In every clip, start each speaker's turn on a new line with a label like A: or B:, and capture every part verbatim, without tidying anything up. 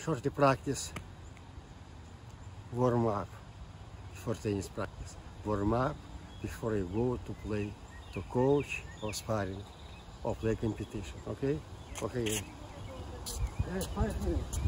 A: before the practice, warm up for tennis practice. Warm up before you go to play, to coach or sparring or play competition. Okay? Okay. Yeah, five minutes.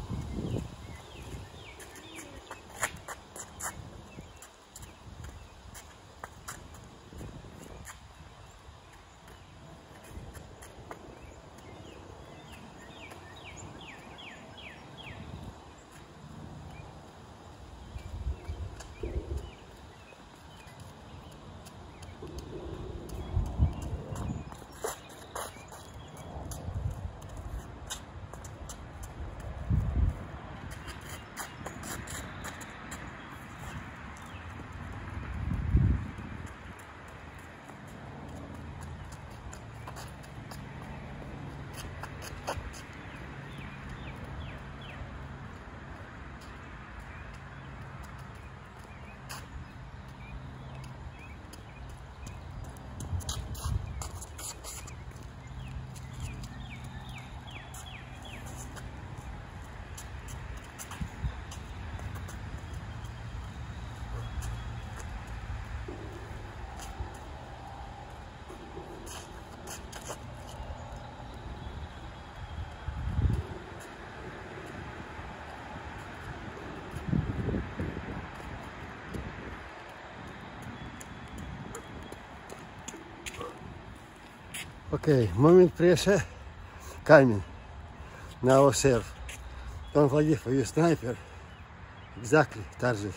A: Okay, moment pressure, coming. Now serve. Don't forget for your sniper. Exactly, target.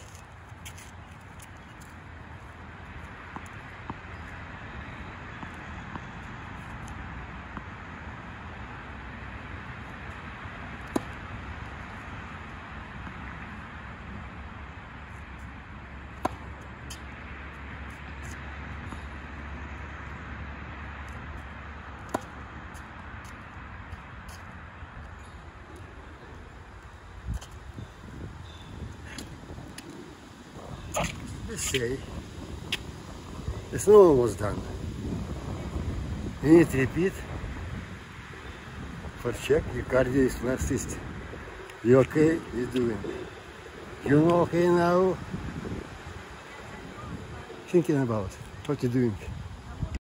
A: Let's say it's not almost done. You need to repeat for check your cardio is flat system. You okay? You doing? You know okay now? Thinking about what you're doing.